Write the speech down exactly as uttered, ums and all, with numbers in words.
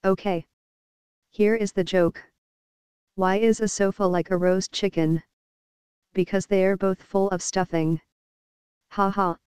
Okay. Here is the joke. Why is a sofa like a roast chicken? Because they are both full of stuffing. Ha ha.